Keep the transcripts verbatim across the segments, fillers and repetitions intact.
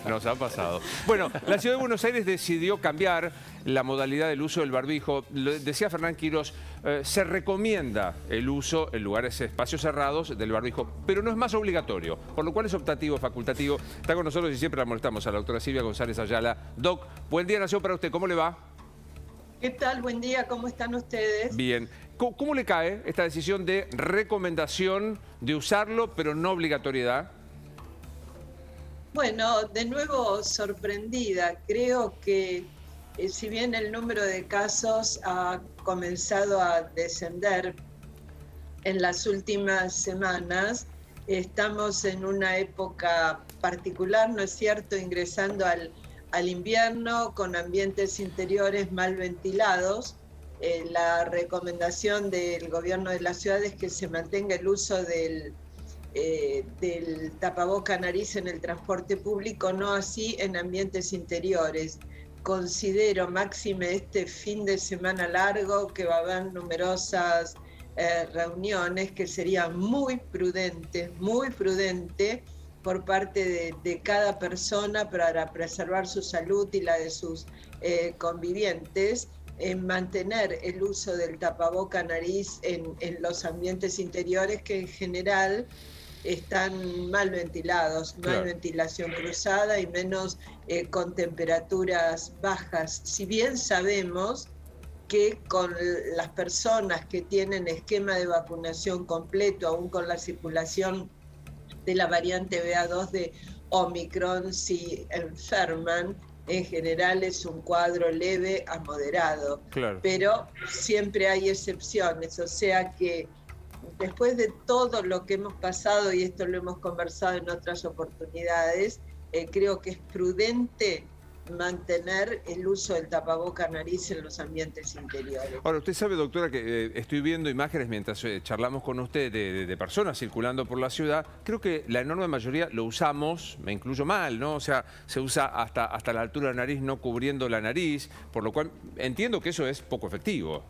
Nos ha pasado. Bueno, la Ciudad de Buenos Aires decidió cambiar la modalidad del uso del barbijo. Lo decía Fernán Quirós, eh, se recomienda el uso en lugares, espacios cerrados del barbijo, pero no es más obligatorio, por lo cual es optativo, facultativo. Está con nosotros y siempre la molestamos a la doctora Silvia González Ayala. Doc, buen día, Nación, para usted. ¿Cómo le va? ¿Qué tal? Buen día, ¿cómo están ustedes? Bien. ¿Cómo, cómo le cae esta decisión de recomendación de usarlo, pero no obligatoriedad? Bueno, de nuevo sorprendida. Creo que eh, si bien el número de casos ha comenzado a descender en las últimas semanas, estamos en una época particular, ¿no es cierto?, ingresando al, al invierno con ambientes interiores mal ventilados. Eh, la recomendación del gobierno de la ciudad es que se mantenga el uso del Eh, del tapaboca nariz en el transporte público, no así en ambientes interiores. Considero, máxime este fin de semana largo, que va a haber numerosas eh, reuniones, que sería muy prudente, muy prudente por parte de, de cada persona para preservar su salud y la de sus eh, convivientes, en mantener el uso del tapaboca nariz en, en los ambientes interiores, que en general están mal ventilados, no hay ventilación cruzada y menos eh, con temperaturas bajas. Si bien sabemos que con las personas que tienen esquema de vacunación completo, aún con la circulación de la variante B A dos de Omicron, si enferman, en general es un cuadro leve a moderado. Claro. Pero siempre hay excepciones, o sea que después de todo lo que hemos pasado, y esto lo hemos conversado en otras oportunidades, eh, creo que es prudente mantener el uso del tapaboca nariz en los ambientes interiores. Ahora, usted sabe, doctora, que eh, estoy viendo imágenes mientras eh, charlamos con usted de, de, de personas circulando por la ciudad. Creo que la enorme mayoría lo usamos, me incluyo mal, ¿no? O sea, se usa hasta, hasta la altura de la nariz, no cubriendo la nariz, por lo cual entiendo que eso es poco efectivo.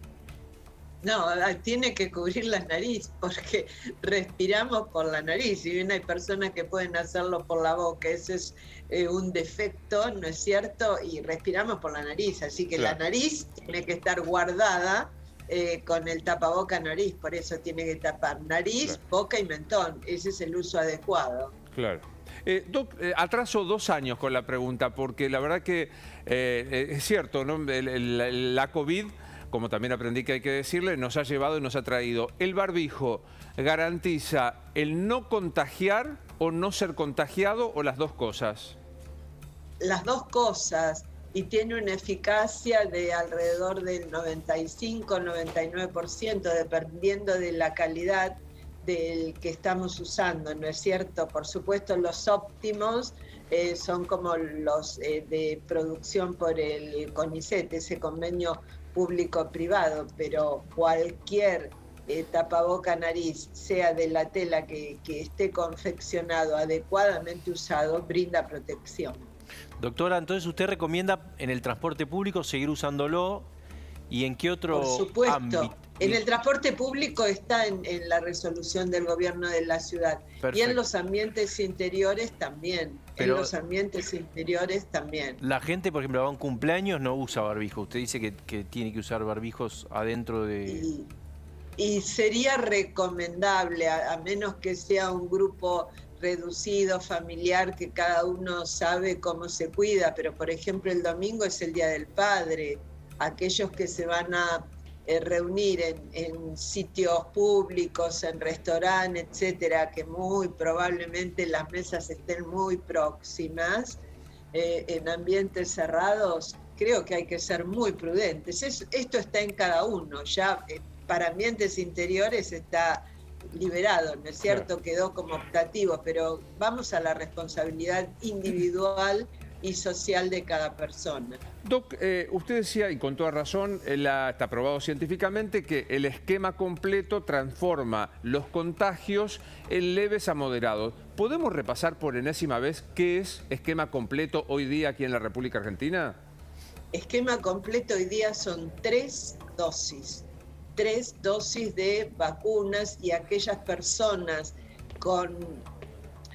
No, tiene que cubrir la nariz porque respiramos por la nariz. Si bien hay personas que pueden hacerlo por la boca, ese es eh, un defecto, ¿no es cierto? Y respiramos por la nariz, así que claro, la nariz tiene que estar guardada eh, con el tapaboca nariz, por eso tiene que tapar nariz, claro, boca y mentón. Ese es el uso adecuado. Claro. Eh, doc, eh, atraso dos años con la pregunta, porque la verdad que eh, es cierto, ¿no? El, el, la COVID, como también aprendí que hay que decirle, nos ha llevado y nos ha traído. ¿El barbijo garantiza el no contagiar o no ser contagiado o las dos cosas? Las dos cosas, y tiene una eficacia de alrededor del noventa y cinco a noventa y nueve por ciento, dependiendo de la calidad del que estamos usando, ¿no es cierto? Por supuesto, los óptimos eh, son como los eh, de producción por el CONICET, ese convenio público-privado, pero cualquier eh, tapaboca nariz, sea de la tela que, que esté confeccionado adecuadamente usado, brinda protección. Doctora, entonces usted recomienda en el transporte público seguir usándolo, ¿y en qué otro Por supuesto. ámbito? En el transporte público está en, en la resolución del gobierno de la ciudad. Perfecto. Y en los ambientes interiores también. Pero en los ambientes interiores también. La gente, por ejemplo, va a un cumpleaños, no usa barbijo. Usted dice que, que tiene que usar barbijos adentro de... Y, y sería recomendable, a, a menos que sea un grupo reducido, familiar, que cada uno sabe cómo se cuida. Pero, por ejemplo, el domingo es el Día del Padre. Aquellos que se van a Eh, reunir en, en sitios públicos, en restaurantes, etcétera, que muy probablemente las mesas estén muy próximas, eh, en ambientes cerrados, creo que hay que ser muy prudentes. Es, esto está en cada uno, ya eh, para ambientes interiores está liberado, ¿no es cierto? Claro. Quedó como optativo, pero vamos a la responsabilidad individual y social de cada persona. Doc, eh, usted decía, y con toda razón, eh, la, está probado científicamente, que el esquema completo transforma los contagios en leves a moderados. ¿Podemos repasar por enésima vez qué es esquema completo hoy día aquí en la República Argentina? Esquema completo hoy día son tres dosis. Tres dosis de vacunas, y aquellas personas con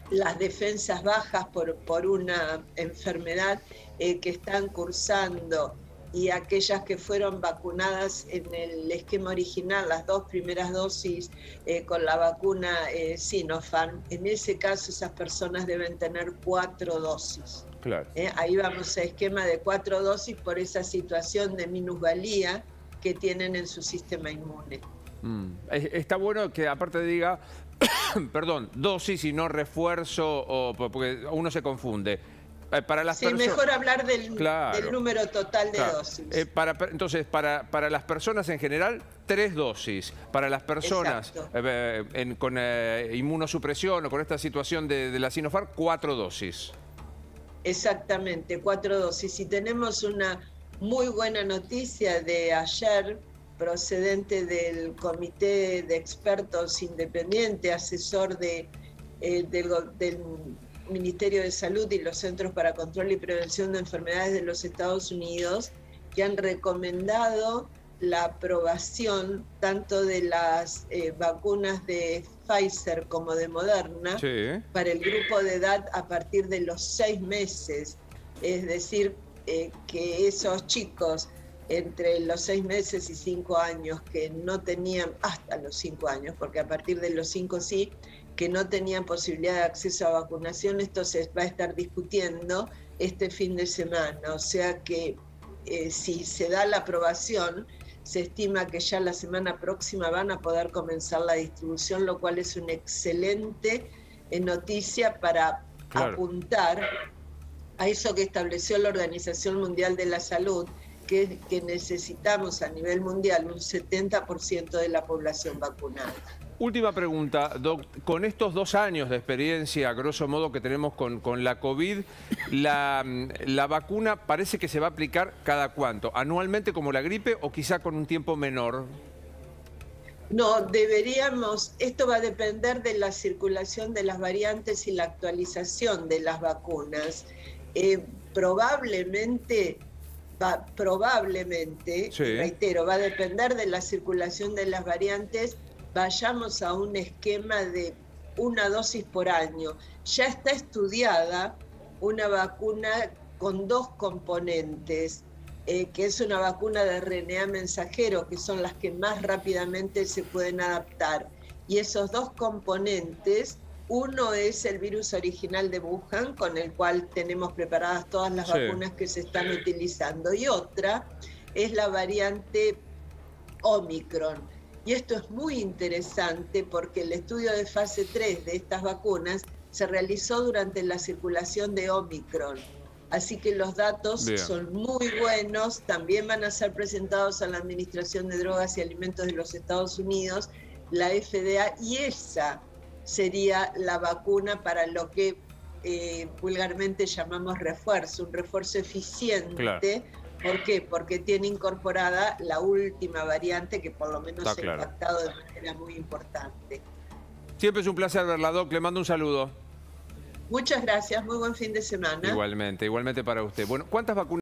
las defensas bajas por, por una enfermedad eh, que están cursando y aquellas que fueron vacunadas en el esquema original, las dos primeras dosis eh, con la vacuna eh, Sinopharm, en ese caso esas personas deben tener cuatro dosis. Claro. Eh, ahí vamos a esquema de cuatro dosis por esa situación de minusvalía que tienen en su sistema inmune. Mm. Está bueno que aparte diga, perdón, dosis y no refuerzo, o, porque uno se confunde. Para las sí, mejor hablar del, claro, del número total de claro. dosis. Eh, para, entonces, para, para las personas en general, tres dosis. Para las personas eh, en, con eh, inmunosupresión o con esta situación de, de la Sinopharm, cuatro dosis. Exactamente, cuatro dosis. Y tenemos una muy buena noticia de ayer, procedente del Comité de Expertos Independiente, asesor de, eh, del, del Ministerio de Salud y los Centros para Control y Prevención de Enfermedades de los Estados Unidos, que han recomendado la aprobación tanto de las eh, vacunas de Pfizer como de Moderna sí. para el grupo de edad a partir de los seis meses. Es decir, eh, que esos chicos entre los seis meses y cinco años que no tenían, hasta los cinco años, porque a partir de los cinco sí, que no tenían posibilidad de acceso a vacunación, esto se va a estar discutiendo este fin de semana. O sea que eh, si se da la aprobación, se estima que ya la semana próxima van a poder comenzar la distribución, lo cual es una excelente eh, noticia para claro. apuntar a eso que estableció la Organización Mundial de la Salud, que es que necesitamos a nivel mundial un setenta por ciento de la población vacunada. Última pregunta, Doc. Con estos dos años de experiencia, a grosso modo, que tenemos con, con la COVID, la, la vacuna parece que se va a aplicar cada cuánto, anualmente como la gripe o quizá con un tiempo menor. No, deberíamos, esto va a depender de la circulación de las variantes y la actualización de las vacunas. Eh, probablemente... Va, probablemente, sí. reitero, va a depender de la circulación de las variantes, vayamos a un esquema de una dosis por año. Ya está estudiada una vacuna con dos componentes, eh, que es una vacuna de R N A mensajero, que son las que más rápidamente se pueden adaptar. Y esos dos componentes, uno es el virus original de Wuhan, con el cual tenemos preparadas todas las sí. vacunas que se están utilizando, y otra es la variante Omicron. Y esto es muy interesante porque el estudio de fase tres de estas vacunas se realizó durante la circulación de Omicron. Así que los datos Bien. son muy buenos, también van a ser presentados a la Administración de Drogas y Alimentos de los Estados Unidos, la F D A, y esa sería la vacuna para lo que eh, vulgarmente llamamos refuerzo, un refuerzo eficiente. Claro. ¿Por qué? Porque tiene incorporada la última variante que por lo menos Está ha claro. impactado de manera muy importante. Siempre es un placer verla, Doc. Le mando un saludo. Muchas gracias, muy buen fin de semana. Igualmente, igualmente para usted. Bueno, ¿cuántas vacunas?